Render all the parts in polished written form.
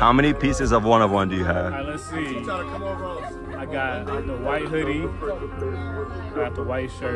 How many pieces of one do you have? Alright, let's see. I got the white hoodie. I got the white shirt.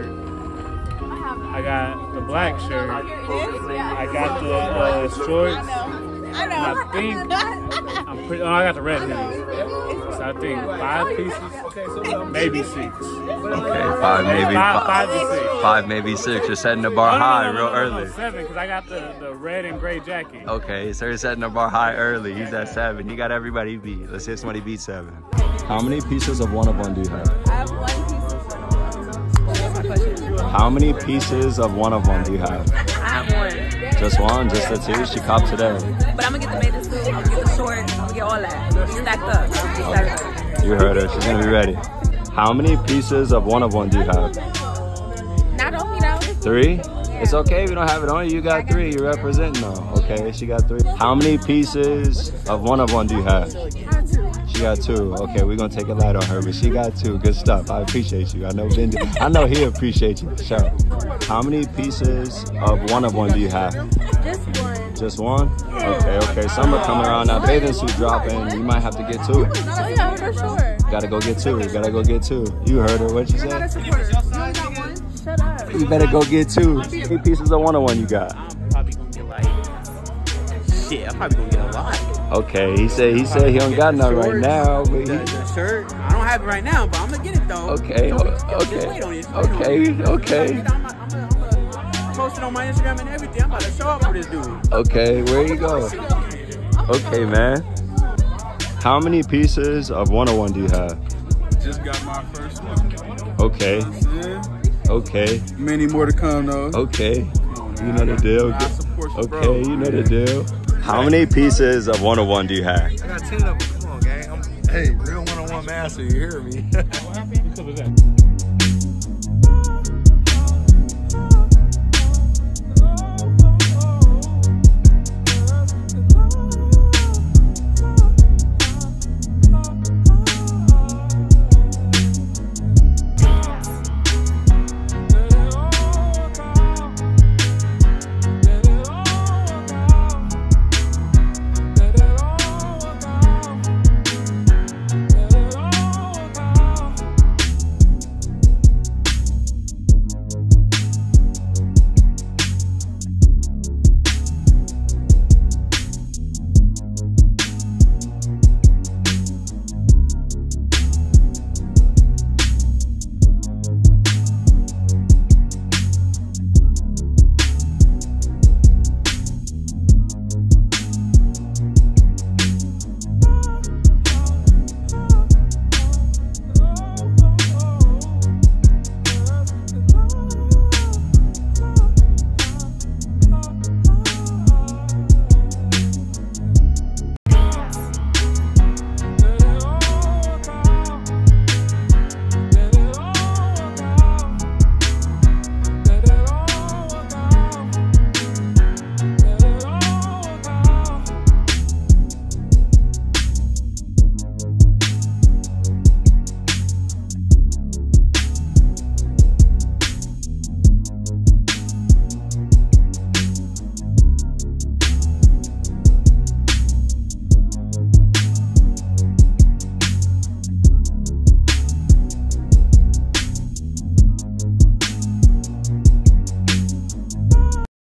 I got the black shirt. I got the shorts. I know. I think I got the red hoodie. So I think 5 pieces, maybe 6. Okay, 5 maybe. 5 to 6. 5 maybe 6. You're setting the bar high real early. 7 because I got the red and gray jacket. Okay, so you're setting the bar high early. He's at 7. You got everybody beat. Let's see if somebody beat 7. How many pieces of one do you have? I have 1 piece. What's my question? How many pieces of one do you have? I have 1. Just 1? Just the 2? She copped today. But I'm gonna get the bathing suit, I'm gonna get the shorts, I'm gonna get all that. Stacked up. Stacked up. You heard her. She's gonna be ready. How many pieces of one do you have? Not on me though. 3? It's okay if you don't have it on you. You got 3. You're representing though. Okay, she got 3. How many pieces of one do you have? She got 2. Okay, we're gonna take it light on her, but she got 2. Good stuff. I appreciate you. I know he appreciates you. Sure. How many pieces of one do you have? Just 1. Just 1? Okay. Summer coming around now. Bathing suit dropping. You might have to get 2. Oh yeah, for sure. Gotta go get 2. You heard her. What'd she say? You only got 1? Shut up. You better go get 2. How many pieces of one you got? I'm probably gonna get like shit. I'm probably gonna get a lot. Okay, he said he don't got none right now, but the shirt. I don't have it right now, but I'm gonna get it though. Okay. Just wait on it. Okay. I'm gonna post it on my Instagram and everything. I'm about to show up for this dude. Okay, where you go? Okay, man. How many pieces of one do you have? Just got my first one. Okay. Okay. Many more to come though. Okay. You know the deal. Okay, you know the deal. How many pieces of one do you have? I got 10 of them. Come on, gang. Hey, real one-on-one master. You hear me? What happened? Because of that.